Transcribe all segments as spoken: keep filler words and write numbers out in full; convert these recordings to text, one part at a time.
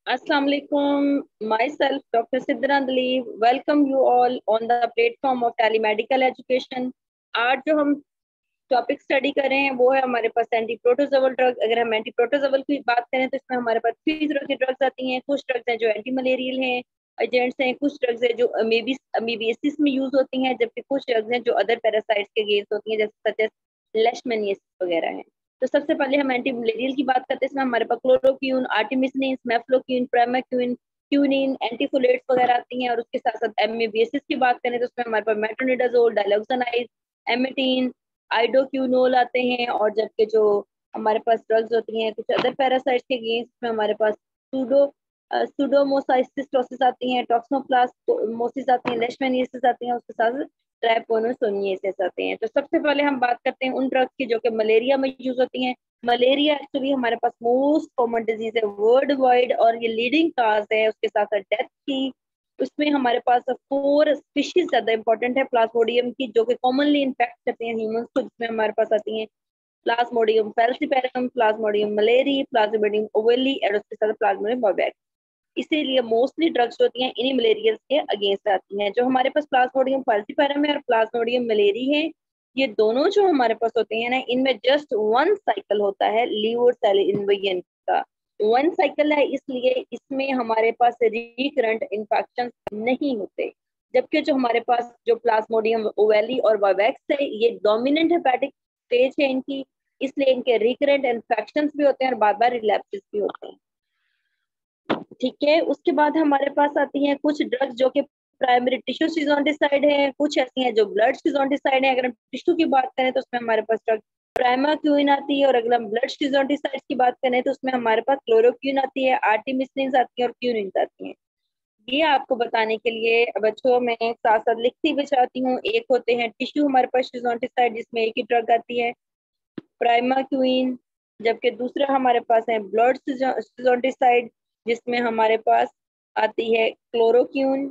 Assalamu alaikum. Myself, Doctor Sidra Andali, welcome you all on the platform of telemedical education. आज जो हम topic study कर रहे हैं वो है हमारे पास एंटी प्रोटोजोवल ड्रग। अगर हम एंटी प्रोटोजोवल की बात करें तो इसमें हमारे पास थ्री तरह की ड्रग्स आती हैं। कुछ ड्रग्स हैं जो एंटी मलेरियल हैं, एजेंट्स हैं। कुछ ड्रग्स हैं जो अमीबी अमीबियासिस में यूज होती हैं, जबकि कुछ ड्रग्स हैं जो अदर पैरासाइट्स के अगेंस्ट होती हैं, जैसे सच एज लेशमैनियासिस वगैरह हैं। तो सबसे पहले हम एंटी मलेरियल की बात करते हैं। इसमें हमारे पास क्लोरोक्यून, आर्टिमिसिनिन, मेफ्लोक्यून, प्राइमाक्यून, क्यूनिन, एंटीफोलेट्स वगैरह आती हैं। और उसके साथ साथ एमीबियासिस की बात करें तो उसमें हमारे पास मेट्रोनिडाजोल, डाइलॉक्सानाइज, एमेटीन, आइडोक्यूनोल आते हैं। और जबकि जो हमारे पास ड्रग्स होती हैं कुछ अदर पैरासाइट्स के अगेंस्ट में हमारे पास सूडो सूडोमोसाइसिस आती हैं, टॉक्सोप्लाज्मोसिस आती हैं, लेशमैनियासिस आती हैं। उसके साथ ट्राइपोनोसोनियासिस आते हैं। तो सबसे पहले हम बात करते हैं उन ड्रग्स की जो कि मलेरिया में यूज होती हैं। मलेरिया एक्चुअली हमारे पास मोस्ट कॉमन डिजीज है वर्ल्ड वाइड और ये लीडिंग काज है उसके साथ साथ डेथ की। उसमें हमारे पास फोर स्पीशीज ज्यादा इंपॉर्टेंट है प्लाज्मोडियम की, जो कि कॉमनली इन्फेक्ट करते हैं ह्यूमंस को, जिसमें हमारे पास आती हैं plasmodium falciparum, plasmodium malariae, plasmodium ovale और उसके साथ प्लाज्मोडियम बॉयबैक्स। इसीलिए मोस्टली ड्रग्स होती हैं इन्हीं मलेरियल्स के अगेंस्ट आती हैं। जो हमारे पास प्लाज्मोडियम फैल्सिपेरम है और प्लाज्मोडियम मलेरी है, ये दोनों जो हमारे पास होते हैं ना, इनमें जस्ट वन साइकिल होता है लीवर सेल इन्वेजन का। वन साइकिल है, इसलिए इसमें हमारे पास रिकरेंट इन्फेक्शन नहीं होते। जबकि जो हमारे पास जो प्लाज्मोडियम ओवेली और वावेक्स है, ये डोमिनेंट हेपेटिक स्टेज है इनकी, इसलिए इनके रिकरेंट इन्फेक्शन भी होते हैं और बार बार रिलैप्सेस भी होते हैं। ठीक है, उसके बाद हमारे पास आती हैं कुछ ड्रग्स जो कि प्राइमरी टिश्यू सीजोंटिसाइड है, कुछ ऐसी हैं जो ब्लड सीजोंटिसाइड है। अगर हम टिश्यू की बात करें तो उसमें हमारे पास ड्रग प्राइमाक्यूइन आती है, और अगर हम ब्लड सीजोंटिसाइड की बात करें तो उसमें हमारे पास क्लोरोक्यून आती है, आर्टिमिसिनिन आती है और क्यूनिन आती है। ये आपको बताने के लिए बच्चों में साथ साथ लिखती भी चाहती हूँ। एक होते हैं टिश्यू हमारे पास सीजोंटिसाइड, जिसमें एक ही ड्रग आती है प्राइमाक्यूइन, जबकि दूसरा हमारे पास है ब्लड सीजोंटिसाइड, जिसमें हमारे पास आती है क्लोरोक्यून,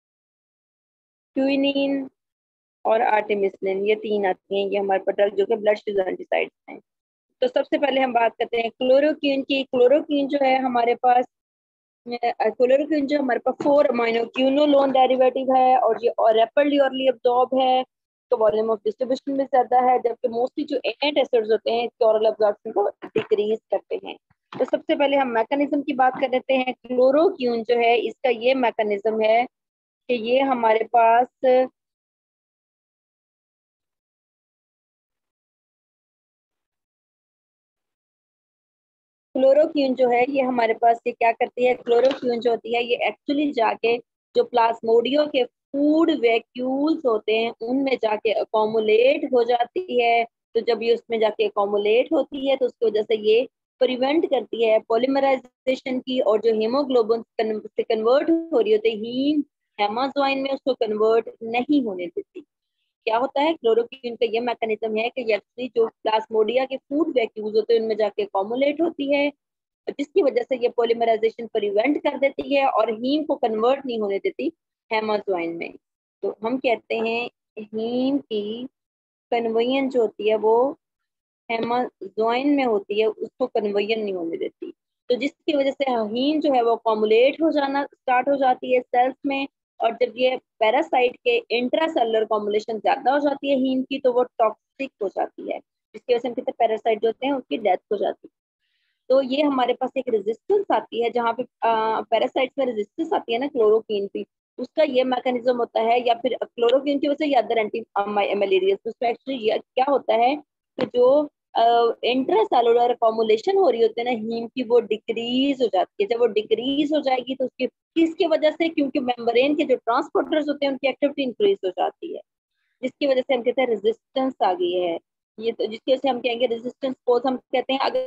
क्यूनिन और आर्टेमिसिनिन। ये तीन आती हैं, ये हमारे पास ड्रग जो कि ब्लड सीजोंटिसाइड हैं। तो सबसे पहले हम बात करते हैं क्लोरोक्यून की। क्लोरोक्यून जो है हमारे पास क्लोरोक्यून जो हमारे पास फोर अमाइनो क्यूनोलोन डेरिवेटिव है, और ये और रैपिडली ऑरली अब्जॉर्ब है, तो वॉल्यूम ऑफ डिस्ट्रीब्यूशन भी ज्यादा है। जबकि मोस्टली जो एंट एसिड्स होते हैं इसके ऑरल अब्जॉर्प्शन को डिक्रीज करते हैं। तो सबसे पहले हम मैकेनिज्म की बात कर लेते हैं। क्लोरोक्यून जो है इसका ये मैकेनिज्म है कि ये हमारे पास क्लोरोक्यून जो है ये हमारे पास ये क्या करती है, क्लोरोक्यून जो होती है ये एक्चुअली जाके जो प्लाज्मोडियो के फूड वैक्यूल्स होते हैं उनमें जाके अकोमुलेट हो जाती है। तो जब ये उसमें जाके अकोमुलेट होती है तो उसकी वजह से ये प्रिवेंट करती है पॉलीमराइजेशन की, और जो हीमोग्लोबिन से कन्वर्ट हो रही होती है हीम हेमाजोइन में, उसको कन्वर्ट नहीं होने देती। क्या होता है, क्लोरोक्वीन का ये मैकेनिज्म है कि एक्चुअली जो प्लाज्मोडिया के फूड वैक्यूल्स होते हैं उनमें जाके कॉमुलेट होती है, जिसकी वजह से ये पॉलीमराइजेशन प्रिवेंट कर देती है और हीम को कन्वर्ट नहीं होने देती हेमाजोइन में। तो हम कहते हैं हीम की कन्वर्जन जो होती है वो हेमाजोइन में होती है, उसको कन्वर्जन नहीं होने देती। तो जिसकी वजह से हीम जो है वो कॉमुलेट हो जाना स्टार्ट हो जाती है सेल्स में, और जब ये पैरासाइट के इंट्रासेलुलर कॉमुलेशन ज्यादा हो जाती है हीम की, तो वो टॉक्सिक हो जाती है, जिसकी वजह से हम कहते हैं पैरासाइट जो होते हैं उनकी डेथ हो जाती है। तो ये हमारे पास एक रेजिस्टेंस आती है, जहाँ पे पैरासाइट्स में रेजिस्टेंस आती है ना क्लोरोक्वीन पे, उसका ये मैकेनिज्म होता है, या फिर क्लोरोक्वीन की वजह से या अदर एंटी मलेरिया उसमें एक्चुअली क्या होता है कि जो इंट्रासेलुलर फॉर्मुलेशन हो रही होती है ना हीम की, वो डिक्रीज हो जाती है। जब वो डिक्रीज हो जाएगी तो उसकी किसकी वजह से, क्योंकि मेम्ब्रेन के जो ट्रांसपोर्टर्स होते हैं उनकी एक्टिविटी इंक्रीज हो जाती है, जिसकी वजह से हम कहते हैं रेजिस्टेंस आ गई है। ये तो जिसकी वजह से हम कहेंगे रेजिस्टेंस पोज हम कहते हैं। अगर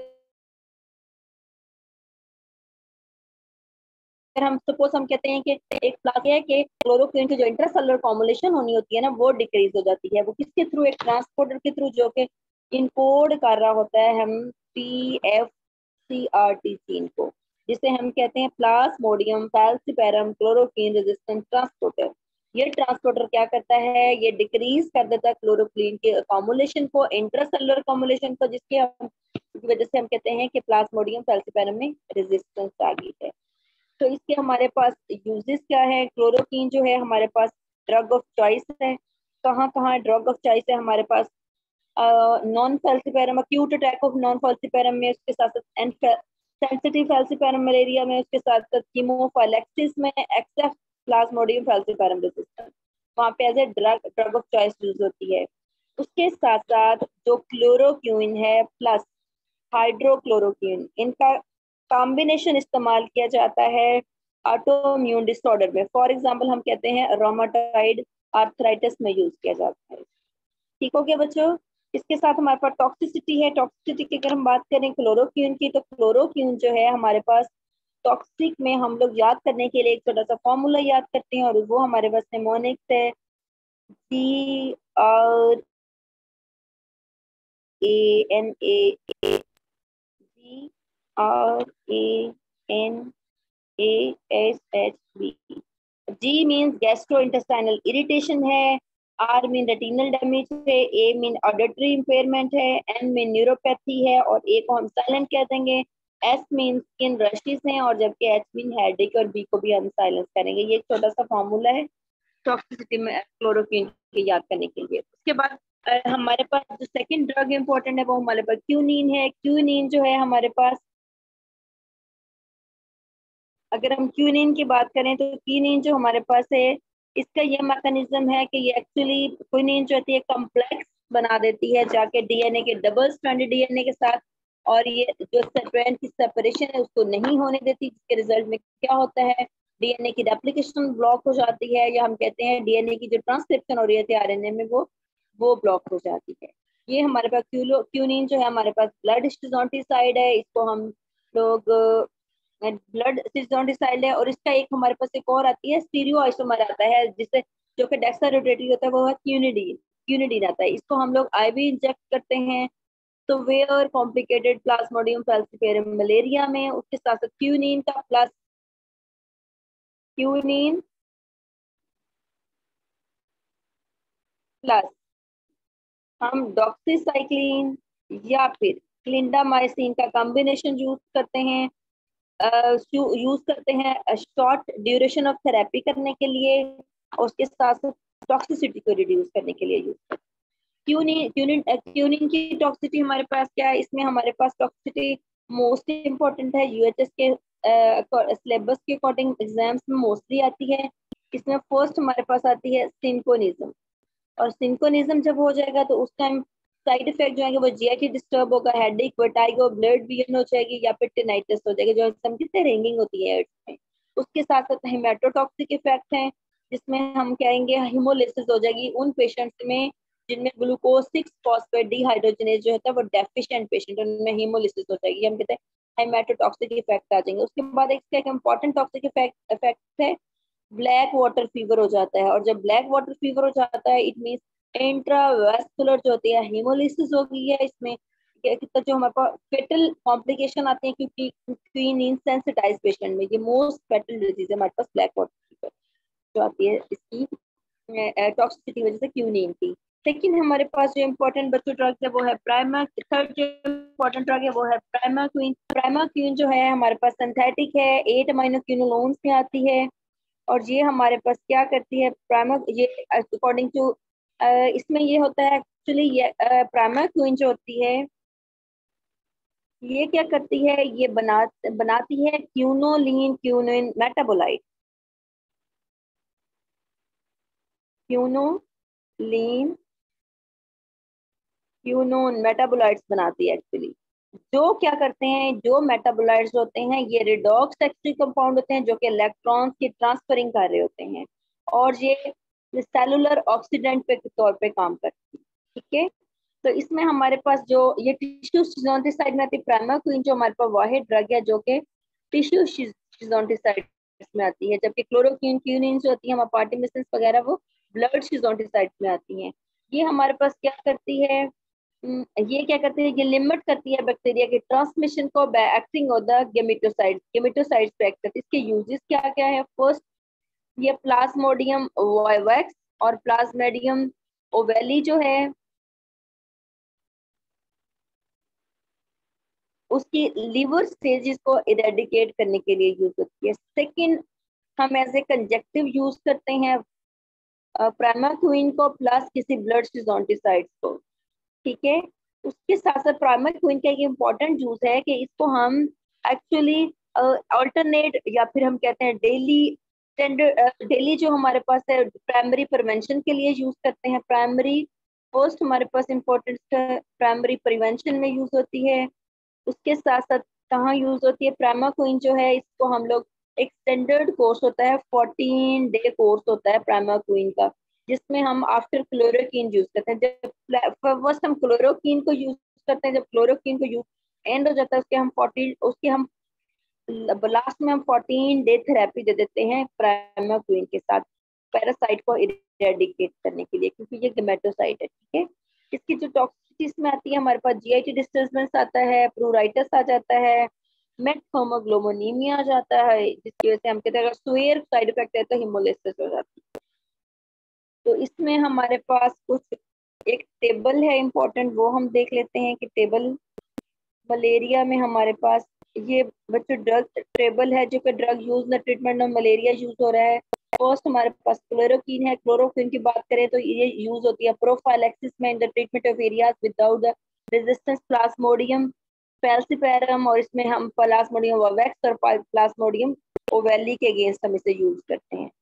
हम सपोज हम कहते हैं कि एक प्लास है कि क्लोरोक्वीन की जो इंट्रासेलुलर फॉर्मुलेशन होनी होती है ना वो डिक्रीज हो जाती है, वो किसके थ्रू, एक ट्रांसपोर्टर के थ्रू जो कि इनकोड कर रहा होता है हम P F C R T gene को, जिसे हम कहते हैं plasmodium falciparum chloroquine resistant transporter. ये ट्रांसपोर्टर क्या करता है, ये डिक्रीज कर देता है क्लोरोक्वीन के अकोमुलेशन को, इंट्रासेलुलर अकोमुलेशन को, जिसकी हम वजह से हम कहते हैं कि प्लाज्मोडियम फैल्सिपेरम में रेजिस्टेंस आ गई है। तो इसके हमारे पास यूजेस क्या है? क्लोरोक्वीन जो है हमारे पास ड्रग ऑफ चॉइस है। कहाँ कहाँ ड्रग ऑफ चॉइस है हमारे पास? Non falciparum acute attack of non falciparum में, उसके साथ साथ सेंसिटिव फैल्सिपेरम मलेरिया में, उसके साथ साथ कीमोफाइलेक्सिस में, एक्सेस प्लाज्मोडियम फैल्सिपेरम रेसिस्टेंस, वहाँ पे as a drug drug of choice use होती है। उसके साथ साथ जो क्लोरोक्वीन है प्लस हाइड्रोक्लोरोक्वीन, इनका कॉम्बिनेशन इस्तेमाल किया जाता है ऑटोइम्यून डिसऑर्डर में। फॉर एग्जांपल हम कहते हैं रोमाटॉइड आर्थराइटिस में यूज किया जाता है। ठीक हो गया बच्चों? इसके साथ हमारे पास टॉक्सिसिटी है। टॉक्सिसिटी की अगर हम बात करें क्लोरोक्वीन की, तो क्लोरोक्वीन जो है हमारे पास टॉक्सिक में हम लोग याद करने के लिए एक छोटा सा फॉर्मूला याद करते हैं, और वो हमारे पास निमोनिक्स है, C R A N A G R A N A S H B. G means gastrointestinal irritation है, आर मीन रेटिनल डैमेज है, ए मीन ऑडिटरी इंपेयरमेंट है, एन मीन न्यूरोपैथी है, और ए को हम साइलेंट कह देंगे। एस मीन स्किन रशिस हैं, और जबकि एच मीन हेडेक, और बी को भी हम साइलेंस करेंगे। ये एक छोटा सा फॉर्मूला है टॉक्सिसिटी में क्लोरोक्वीन के याद करने के लिए। उसके बाद अ, हमारे पास जो सेकंड ड्रग इंपॉर्टेंट है वो हमारे पास क्यूनिन है। क्यूनिन जो है हमारे पास, अगर हम क्यूनिन की बात करें तो क्यूनिन जो हमारे पास है, इसका ये मैकेनिज्म है कि ये एक्चुअली क्यूनिन जो होती है कम्प्लेक्स बना देती है जाके डीएनए के डबल स्ट्रैंडेड डीएनए के साथ, और ये जो स्ट्रैंड की सेपरेशन है उसको नहीं होने देती, जिसके रिजल्ट में क्या होता है, डीएनए की रेप्लिकेशन ब्लॉक हो जाती है, या हम कहते हैं डीएनए की जो ट्रांसक्रिप्शन हो रही है आरएनए में वो वो ब्लॉक हो जाती है। ये हमारे पास क्यूलो क्यूनिन जो है हमारे पास ब्लड स्टिजोंटिसाइड है। इसको हम लोग ब्लड सिजोंडिसाइड है, और इसका एक हमारे पास एक और आती है स्टीरियो आइसोमर आता है, जिससे जो कि डेक्सारोटेटरी होता है वो है क्यूनिडीन। क्यूनिडीन आता है, इसको हम लोग आईवी इंजेक्ट करते हैं तो where complicated plasmodium falciparum malaria में। उसके साथ साथ क्यूनिन का प्लस क्यूनिन प्लस हम डॉक्सीसाइक्लिन या फिर क्लिंडामाइसिन का कॉम्बिनेशन यूज करते हैं, यूज करते हैं शॉर्ट ड्यूरेशन ऑफ थेरेपी करने के लिए, और उसके साथ साथ टॉक्सिसिटी को रिड्यूस करने के लिए यूज करते हैं। क्यूनिन क्यूनिन क्यूनिन की टॉक्सिसिटी हमारे पास क्या है? इसमें हमारे पास टॉक्सिसिटी मोस्ट इंपॉर्टेंट है, यूएचएस के सिलेबस के अकॉर्डिंग एग्जाम्स में मोस्टली आती है। इसमें फर्स्ट हमारे पास आती है सिंकोनिज्म, और सिंकोनिज्म जब हो जाएगा तो उस टाइम साइड इफेक्ट जो है वो जीआईटी डिस्टर्ब होगा, हेडेक, वर्टाइगो, ब्लड विजन हो जाएगी, या फिर टिनाइटिस हो जाएगी, जो हम कितने रिंगिंग होती है में। उसके साथ साथ हेमेटोटॉक्सिक इफेक्ट हैं, जिसमें हम कहेंगे हिमोलिसिस हो जाएगी उन पेशेंट्स में जिनमें ग्लूकोज सिक्स फॉस्फेट डिहाइड्रोजनेज जो होता है वो डेफिशिएंट पेशेंट, उनमें हिमोलिसिस हो जाएगी, हम कहते हैं हेमेटोटॉक्सिक इफेक्ट आ जाएंगे। उसके बाद एक इंपॉर्टेंट टॉक्सिक इफेक्ट इफेक्ट है ब्लैक वाटर फीवर हो जाता है, और जब ब्लैक वाटर फीवर हो जाता है इट मीन इंट्रावेस्कुलर जो होती है हेमोलिसिस हो गई है। इसमें कितना जो हमारे पास फेटल कॉम्प्लिकेशन आते हैं, क्योंकि क्वीन सेंसिटाइज पेशेंट में ये मोस्ट फेटल डिजीज है हमारे पास ब्लैक वाटर फीवर जो आती है इसकी टॉक्सिसिटी वजह से क्यूनिन की। लेकिन हमारे पास जो इम्पोर्टेंट बच्चों ड्रग है वो है प्राइमा। थर्ड जो इम्पोर्टेंट ड्रग है वो है प्राइमाक्विन। प्राइमाक्विन जो है हमारे पास सिंथेटिक है, एट अमाइनोक्विनोलोन्स में आती है, और ये हमारे पास क्या करती है प्राइमा, ये अकॉर्डिंग टू इसमें ये होता है एक्चुअली, ये प्राइमाक्विन जो होती है ये क्या करती है, ये बना बनाती है quinoline quinine metabolite. Quinoline quinone metabolites बनाती है एक्चुअली। जो क्या करते हैं, जो मेटाबोलाइट्स होते हैं ये रिडॉक्स एक्टिव कंपाउंड होते हैं जो कि इलेक्ट्रॉन्स की ट्रांसफरिंग कर रहे होते हैं, और ये सेलुलर ऑक्सीडेंट पे के तौर पे काम करती है। ठीक है, तो इसमें हमारे पास जो ये टिश्यू शिजोंटिसाइड में आती है प्राइमाक्विन, जो हमारे पास वाहिद ड्रग है जो कि टिश्यू शिजोंटिसाइड में आती है, जबकि क्लोरोक्विन क्यूनिन जो होती है हमारे पार्टिमिसिन वगैरह वो ब्लड शिजोंटिसाइड में आती हैं। ये हमारे पास क्या करती है, ये क्या करती है, ये लिमिट करती है बैक्टीरिया के ट्रांसमिशन को by acting on the gametocytes. Gametocytes पे एक्ट करती है। इसके यूजेस क्या क्या है? फर्स्ट, ये प्लाज्मोडियम वाइवैक्स और प्लाज्मोडियम ओवेली जो है उसकी लीवर स्टेजेस को इरेडिकेट करने के लिए यूज होती है। सेकंड, हम एज ए कंजेक्टिव यूज करते हैं प्राइमाक्विन को प्लस किसी ब्लड सिजोंटिसाइड्स को, ठीक है। उसके साथ साथ प्राइमाक्विन का एक इम्पॉर्टेंट यूज है कि इसको हम एक्चुअली अल्टरनेट या फिर हम कहते हैं डेली स्टैंडर्ड डेली जो हमारे पास है प्राइमरी प्रिवेंशन के लिए यूज करते हैं। प्राइमरी फर्स्ट हमारे पास इम्पोर्टेंट प्राइमरी प्रिवेंशन में यूज होती है। उसके साथ साथ कहाँ यूज होती है प्राइमाक्विन जो है, इसको हम लोग एक स्टैंडर्ड कोर्स होता है, फोर्टीन डे कोर्स होता है प्राइमाक्विन का, जिसमें हम आफ्टर क्लोरोक्विन यूज करते हैं। जब फर्स्ट हम क्लोरोक्विन को यूज करते हैं, जब क्लोरोक्विन को यूज एंड हो जाता है उसके हम फोर्टीन उसके हम लास्ट में हम फोर्टीन डे थेरेपी दे देते हैं प्राइमाक्विन के साथ पैरासाइट को इरेडिकेट करने के लिए, क्योंकि ये गेमेटोसाइट है, ठीक है। इसकी जो टॉक्सिसिटी में आती है, हमारे पास जीआईटी डिस्टर्बेंस आता है, प्लूराइटिस आ जाता है, मेटथर्मोग्लोमोनीमिया आ जाता है, जिसकी वजह से हम कहते हैं अगर सुएर साइड इफेक्ट है तो हिमोलिसिस हो जाती है। तो इसमें हमारे पास कुछ एक टेबल है इम्पोर्टेंट, वो हम देख लेते हैं कि टेबल मलेरिया में हमारे पास ये बच्चों ड्रग टेबल है जो कि ड्रग यूज न ट्रीटमेंट में मलेरिया यूज हो रहा है। फर्स्ट हमारे पास क्लोरोक्विन है। क्लोरोक्विन की बात करें तो ये यूज होती है प्रोफाइलैक्सिस में in the treatment of areas without the resistance plasmodium falciparum, और इसमें हम प्लाज्मोडियम वैक्स और प्लाज्मोडियम ओवेली के अगेंस्ट हम इसे यूज करते हैं,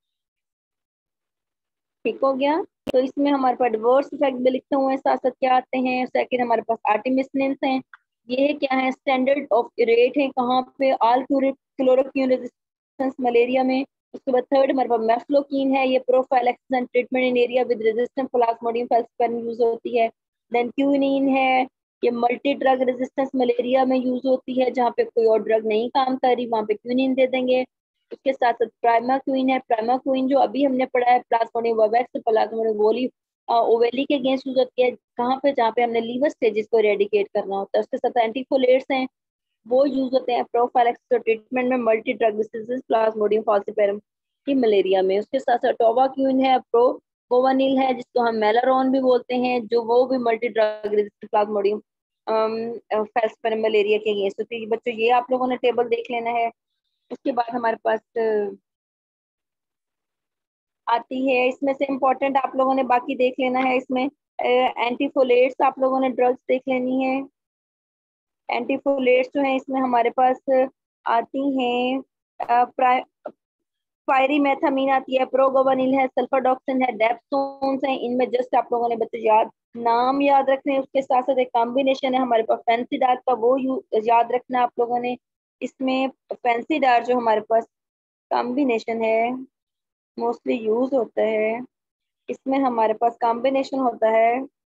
ठीक हो गया। तो इसमें हमारे पास एडवर्स इफेक्ट भी लिखते हुए साथ साथ क्या आते हैं। सेकंड हमारे पास आर्टिमिसिनेंस हैं, ये क्या है स्टैंडर्ड ऑफ रेट है कहाँ पे ऑल क्लोरोक्विन रेजिस्टेंस मलेरिया में। उसके बाद थर्ड हमारे पास मेफ्लोक्विन है, ये prophylaxis and treatment in area with resistant plasmodium falciparum use होती है। देन क्यूनिन है, ये मल्टी ड्रग रेजिस्टेंस मलेरिया में यूज होती है, जहाँ पे कोई और ड्रग नहीं काम कर रही वहाँ पे क्यूनिन दे देंगे। उसके साथ साथ प्राइमाक्विन है, प्राइमाक्विन जो अभी हमने पढ़ा है प्लाज्मोडियम वैक्स प्लाज्मोडियम वोली ओवेली के अगेंस्ट यूज होती है, कहाँ पे जहाँ पे हमने लीवर स्टेजेस को इरेडिकेट करना होता है। उसके साथ एंटीफोलेट्स हैं, वो यूज होते हैं प्रोफाइलैक्सिस ट्रीटमेंट में multi drug resistance plasmodium falciparum की मलेरिया में। उसके साथ साथ टोबाक्यून है, प्रोगोवानिल है, जिसको हम मेलारोन भी बोलते हैं, जो वो भी multi drug resistance plasmodium falciparum malaria के अगेंस्ट होती है। बच्चों ये आप लोगों ने टेबल देख लेना है। उसके बाद हमारे पास आती है, इसमें से इम्पोर्टेंट आप लोगों ने बाकी देख लेना है। इसमें एंटीफोलेट्स आप लोगों ने ड्रग्स देख लेनी है। एंटीफोलेट्स जो है इसमें हमारे पास आती हैं पायरीमेथामीन आती है, प्रोगोवानिल है, सल्फाडॉक्सिन है, डेप्सोन्स है। इनमें जस्ट आप लोगों ने बच्चे याद नाम याद रखने हैं। उसके साथ साथ एक कॉम्बिनेशन है हमारे पास फैंसीडार का, वो याद रखना आप लोगों ने। इसमें फैंसीडार जो हमारे पास कॉम्बिनेशन है मोस्टली यूज होता है, इसमें हमारे पास कॉम्बिनेशन होता है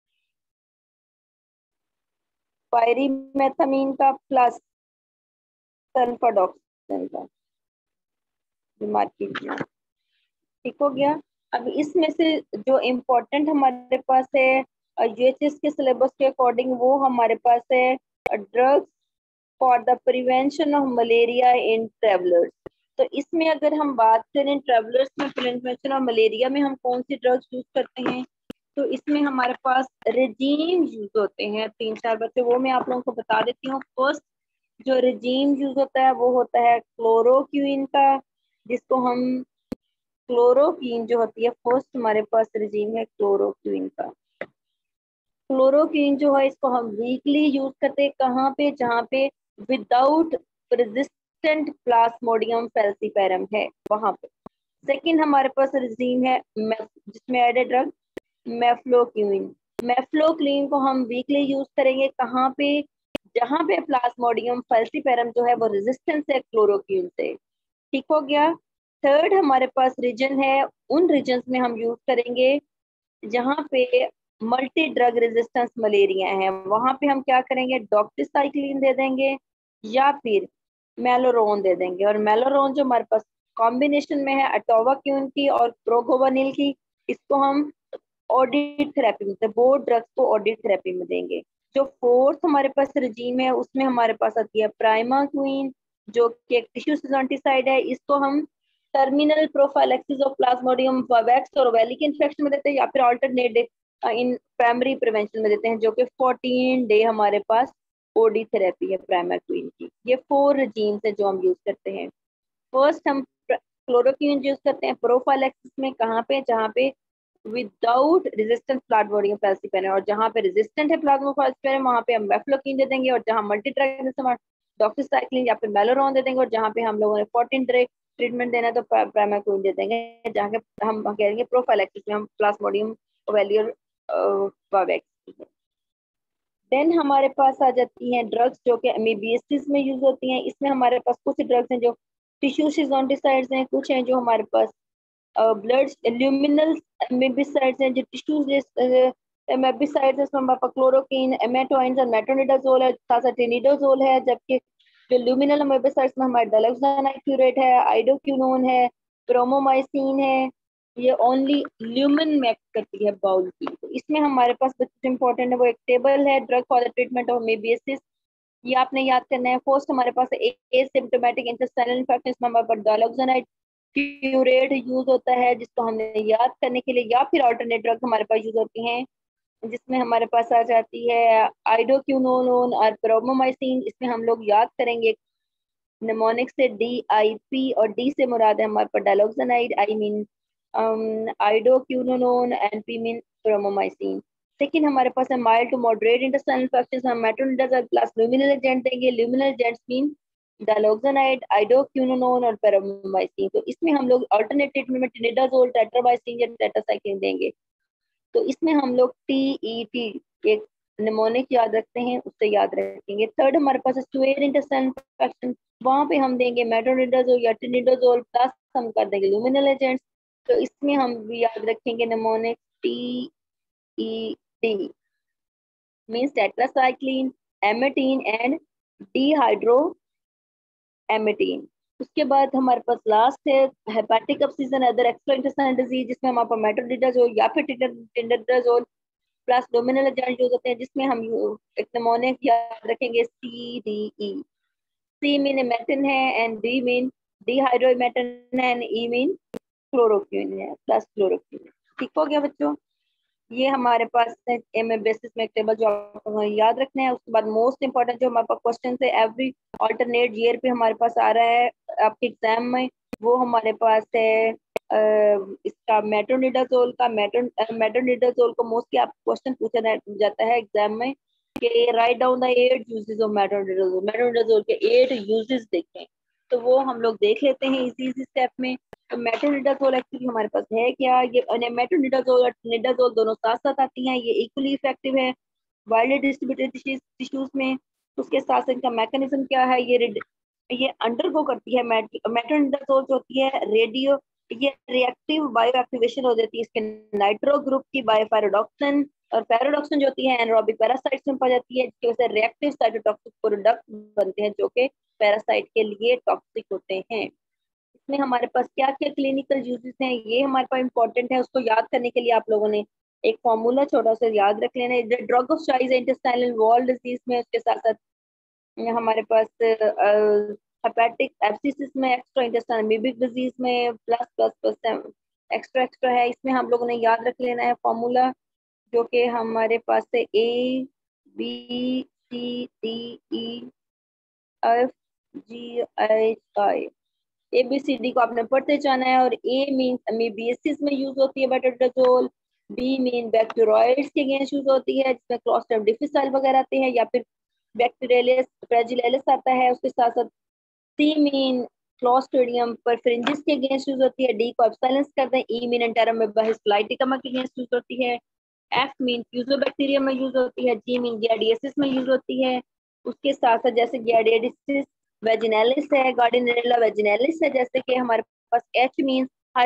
पायरीमेथामीन का प्लस सल्फाडॉक्सिन का, बीमार कीजिए, ठीक हो गया। अब इसमें से जो इम्पोर्टेंट हमारे पास है यूएचएस के सिलेबस के अकॉर्डिंग, वो हमारे पास है drugs for the prevention of malaria in travellers. तो इसमें अगर हम बात करें ट्रेवलर्स में प्रिवेंशन ऑफ मलेरिया में हम कौन सी ड्रग्स यूज करते हैं, तो इसमें हमारे पास रेजीम यूज होते हैं तीन चार बच्चे, वो मैं आप लोगों को बता देती हूँ। फर्स्ट जो रेजीम यूज होता है वो होता है क्लोरोक्विन का, जिसको हम क्लोरोक्विन जो होती है फर्स्ट हमारे पास रेजीम है क्लोरोक्विन का। क्लोरोक्विन जो है इसको हम वीकली यूज करते हैं, कहाँ पे जहाँ पे विदाउट रेजिस्टेंट प्लाज्मोडियम फैल्सिपेरम है वहां पे। सेकंड हमारे पास रेजीम है जिसमें एडेड ड्रग मेफ्लोक्विन। मेफ्लोक्विन को हम वीकली यूज करेंगे कहाँ पे, जहाँ पे प्लाज्मोडियम फैल्सिपेरम जो है वो रेजिस्टेंस है क्लोरोक्विन से, ठीक हो गया। थर्ड हमारे पास रीजन है, उन रीजन्स में हम यूज करेंगे जहाँ पे मल्टी ड्रग रेजिस्टेंस मलेरिया है, वहां पे हम क्या करेंगे डॉक्सीसाइक्लिन दे देंगे या फिर मेलोरोन दे देंगे। और मेलोरोन जो हमारे पास कॉम्बिनेशन में है अटोवाक्यून की और प्रोगोवानिल की, इसको हम ऑडिट थेरेपी में, वो ड्रग्स को ऑडिट थेरेपी में देंगे। जो फोर्थ हमारे पास रजीम है उसमें हमारे पास आती है प्राइमाक्विन, जो कि एक टिश्यू सिंथेटिसाइड है। इसको हम terminal prophylaxis of plasmodium vivax और ओवेली के इन्फेक्शन में देते हैं, या फिर अल्टरनेट इन प्राइमरी प्रिवेंशन में देते हैं, जो कि फोर्टीन डे हमारे पास ओडी थेरेपी है प्राइमाक्विन की। ये फोर रजीम्स है जो हम यूज करते हैं। फर्स्ट हम क्लोरोक्विन यूज करते हैं प्रोफाइलैक्सिस में, कहाँ पे, जहाँ पे विदाउट रेजिस्टेंट प्लाज्मोडियम फैल्सिपेरम, और जहाँ पे रेजिस्टेंट है प्लाज्मोडियम फैल्सिपेरम वहाँ पे हम वेफ्लोक्विन दे देंगे, और जहाँ मल्टी ड्रग डॉक्सीसाइक्लिन या फिर मेलोरॉन दे देंगे, और जहाँ पे हम लोगों ने फोर्टीन ड्रग ट्रीटमेंट देना है तो प्राइमाक्विन दे देंगे, जहाँ के हम कहेंगे प्रोफाइलैक्सिस में हम प्लाज्मोडियम ओवेलियर वैक्सीन। देन हमारे पास आ जाती हैं ड्रग्स जो कि एमईबीएसिस में यूज होती हैं। इसमें हमारे पास कुछ ड्रग्स हैं जो टिश्यू सिजोंटिसाइड्स हैं, कुछ हैं जो हमारे पास ब्लड ल्यूमिनल एमईबीसाइड्स हैं जो टिश्यूज एमईबीसाइड्स है, इसमें हमारे पास क्लोरोक्विन, एमेटोइंस और मेट्रोनिडाजोल है, साथ साथ टिनिडाजोल है। जबकि जो ल्यूमिनल एमईबीसाइड्स में हमारे डाइक्लोफेनाक क्यूरेट है, आइडोक्विनोन है, प्रोमोमाइसिन है, ये ओनली ल्यूमिन में करती है बाउल की। तो इसमें हमारे पास बच्चे इंपॉर्टेंट है वो एक टेबल है drug for the treatment of amoebiasis, ये आपने याद करना है। फर्स्ट हमारे पास एसिम्प्टोमेटिक इंटेस्टाइनल इन्फेक्शन, इसमें हमारे पास डाइक्लोफेनाक क्यूरेट यूज होता है जिसको हमने याद करने के लिए, या फिर अल्टरनेट ड्रग हमारे पास यूज होती हैं जिसमें हमारे पास आ जाती है आइडोक्विनोन और प्रोमोमाइसिन। इसमें हम लोग याद करेंगे निमोनिक से डी आई पी, और डी से मुराद है हमारे पास diloxanide, I mean iodoquinol, and P mean paromomycin. लेकिन हमारे पास है mild to moderate intestinal infection, हम मेट्रोनिडाजोल प्लस ल्यूमिनल एजेंट देंगे। Luminal agents mean diloxanide, iodoquinol और प्रोमोमाइसिन। तो इसमें हम लोग अल्टरनेट ट्रीटमेंट में टिनिडाजोल, टेट्रामाइसिन या टेट्रासाइक्लिन देंगे। तो इसमें हम लोग टी ई टी एक निमोनिक याद रखते हैं, उससे याद रखेंगे। थर्ड हमारे पास स्क्वेयर इंटेस्टाइनल इन्फेक्शन, वहां पे हम देंगे मेट्रोनिडाजोल या टिनिडाजोल प्लस हम कर देंगे ल्यूमिनल एजेंट्स। तो इसमें हम भी याद रखेंगे mnemonic T E T means tetracycline, emetine and dehydro emetine. उसके बाद हमारे पास लास्ट है hepatic abscess other extra intestinal disease, जिसमें हम आपको मेट्रोनिडाजोल या फिर tinidazole plus luminal agent use होते हैं, जिसमें हम एक निमोनिक याद रखेंगे C D E. C mean emetine है एंड डी मीन डीहाइड्रोमेटिन है एंड ई मीन क्लोरोक्विन है प्लस क्लोरोक्विन। ठीक हो गया बच्चों, ये हमारे पास एम ए बेसिस में एक टेबल जो आपको याद रखना है। उसके बाद मोस्ट इंपॉर्टेंट जो हमारे पास क्वेश्चन है एवरी ऑल्टरनेट ईयर पे हमारे पास आ रहा है आपके एग्जाम में, वो हमारे पास है आ, इसका मेट्रोनिडाजोल का। मेट्रो मेट्रोनिडाजोल को मोस्टली आप क्वेश्चन पूछा जाता है एग्जाम में कि right down the eight uses of metronidazole, metronidazole के एट यूजेस देखें। तो वो हम लोग देख लेते हैं इजी इजी स्टेप में। तो मेट्रोनिडाजोल एक्चुअली हमारे पास है क्या, ये मेट्रोनिडाजोल और निडाजोल दोनों साथ साथ आती हैं, ये इक्वली इफेक्टिव है वाइडली डिस्ट्रीब्यूटेड टिश्यूज में। उसके साथ साथ इनका मैकेनिज्म क्या है, ये ये अंडरगो करती है मेट्रोनिडाजोल जो होती है रेडियो, ये रिएक्टिव बायो एक्टिवेशन हो जाती है इसके नाइट्रो ग्रुप की बायोफेरोडॉक्सिन, और फेरोडॉक्सिन जो होती है एनारोबिक पैरासाइट्स में पाई जाती है, जिसकी वजह से रिएक्टिव साइटोटॉक्सिक प्रोडक्ट बनते हैं जो कि पैरासाइट के लिए टॉक्सिक होते हैं। इसमें हमारे पास क्या क्या क्लिनिकल यूजेस हैं ये हमारे पास इंपॉर्टेंट है, उसको याद करने के लिए आप लोगों ने एक फॉर्मूला छोटा सा याद रख लेना है। Drug of choice intestinal wall disease में, उसके साथ साथ हमारे पास हेपेटिक एब्सिसिस में, एक्स्ट्रा इंटेस्टाइनल अमीबिक डिजीज में plus plus plus extra extra है। इसमें हम लोगों ने याद रख लेना है फॉर्मूला जो कि हमारे पास है A B C D E F G H I. A B C D को आपने पढ़ते जाना है। और ए मीन अमीबियसिस में यूज होती है मेट्रोनिडाजोल, बी मीन बैक्टीरियोइड्स के अगेंस्ट यूज होती है जिसमें क्लोस्ट्रिडियम डिफिसाइल वगैरह आते हैं, या फिर बैक्टीरियलिस फ्रेजिलिस आता है। उसके साथ साथ सी मीन क्लोस्ट्रिडियम परफेरेंजिस के अगेंस्ट यूज होती है, डी को एब्साइलेंस करते हैं, ई मीन एंटेरोमेबाइस फ्लाइटिकमा के अगेंस्ट यूज होती है, एफ मीन फ्यूजोबैक्टीरियम में यूज होती है, जी मीन गियार्डियसिस में यूज होती है। उसके साथ साथ जैसे गियार्डियसिस वेजिनेलिस है, गार्डिनेला वेजिनेलिस है, जैसे कि हमारे पास एच मीन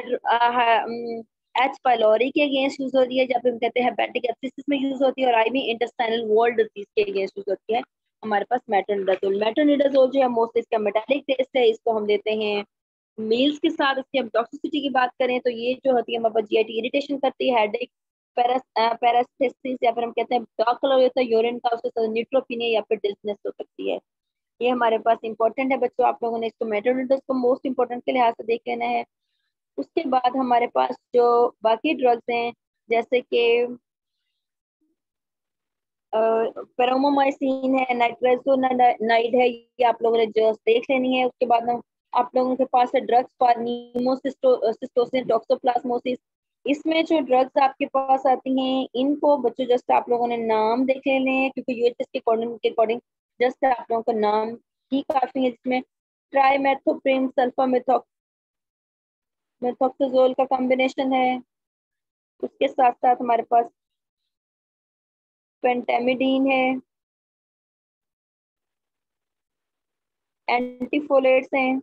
एच पाइलोरी के अगेंस्ट यूज होती है, जब हम कहते हैं हेपेटिक एब्सिसिस में यूज होती है, और I mean intestinal wall disease के अगेंस्ट यूज होती है हमारे पास मेट्रोनिडाजोल। मेट्रोनिडाजोल जो है मोस्टली इसका मेटालिक टेस्ट है, इसको हम देते हैं मील्स के साथ। इसकी हम टॉक्सिसिटी की बात करें तो ये जो होती है हमारे पास जीआईटी इरिटेशन करती है, हेडेक, पैरास्थेसिस, या फिर हम कहते हैं डार्क कलर होता है यूरिन का, उसके साथ न्यूट्रोपिनिया या फिर डिजनेस हो सकती है। ये हमारे पास इंपॉर्टेंट है बच्चों, आप लोगों ने इसको मेट्रोनिडाजोल को मोस्ट इंपॉर्टेंट के लिहाज से देख लेना है। उसके बाद हमारे पास जो बाकी ड्रग्स हैं जैसे कि पेरोमोमाइसिन है, नाइट्राजोनाइड है, ये आप लोगों ने जस्ट देख लेनी है। उसके बाद आप लोगों के पास है ड्रग्स फॉर नीमोसिस्टोसिस टॉक्सोप्लाज्मोसिस। इसमें जो ड्रग्स आपके पास आती हैं इनको बच्चों जस्ट आप लोगों ने नाम देख लेने हैं, क्योंकि यूएचएस के अकॉर्डिंग के अकॉर्डिंग जस्ट आप लोगों का नाम ही काफी है। जिसमें ट्राइमेथोप्रिम सल्फा मेथोक्सोजोल का कॉम्बिनेशन है। उसके साथ साथ हमारे पास पेंटामिडीन है, एंटीफोलेट्स हैं,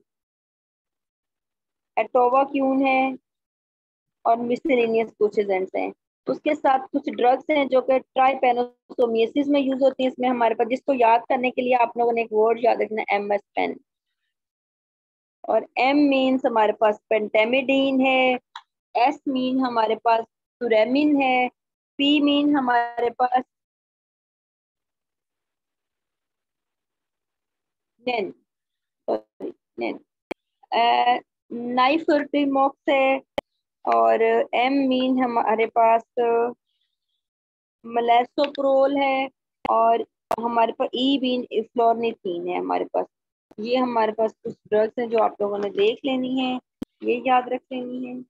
एटोवाक्यून है और मिसलेनियस कुछ एजेंट्स हैं। उसके साथ कुछ ड्रग्स हैं जो कि ट्राइपेनोसोमियासिस में यूज होती है। इसमें हमारे पास, जिसको याद करने के लिए आप लोगों ने एक वर्ड याद रखना, एम एस पेन। और एम मीन्स हमारे पास पेंटामिडीन है, एस मीन हमारे पास सुरेमिन है, पी मीन हमारे पास नेन सॉरी नेन नाइफर्टिमोक्स है। और एम मीन हमारे पास मलेसोप्रोल है। और हमारे पास ई मीन फ्लोरनिथीन है हमारे पास। ये हमारे पास कुछ ड्रग्स हैं जो आप लोगों ने देख लेनी है, ये याद रख लेनी है।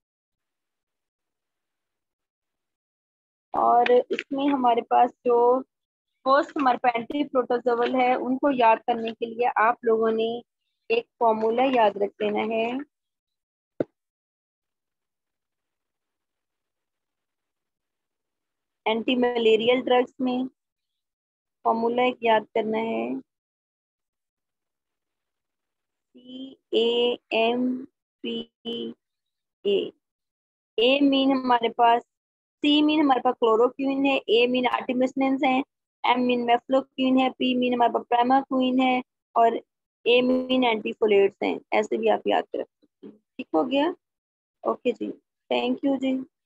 और इसमें हमारे पास जो फर्स्ट हमारे पास एंटी प्रोटोजोवल है, उनको याद करने के लिए आप लोगों ने एक फॉर्मूला याद रख लेना है। एंटी मलेरियल ड्रग्स में फॉर्मूला एक याद करना है, C A M P A. A mean हमारे पास, सी मीन हमारे पास क्लोरोक्वीन है, ए मीन आर्टिमिसनेंस है, एम मीन मेफ्लोक्वीन है, पी मीन हमारे पास प्रामाक्वीन है और ए मीन एंटीफोलेट्स हैं। ऐसे भी आप याद कर सकते हैं। ठीक हो गया? ओके जी, थैंक यू जी।